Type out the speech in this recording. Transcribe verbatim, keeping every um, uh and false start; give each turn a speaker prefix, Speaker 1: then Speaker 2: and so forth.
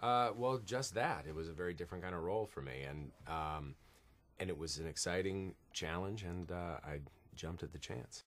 Speaker 1: Uh, well, just that. It was a very different kind of role for me, and um, and it was an exciting challenge, and uh, I jumped at the chance.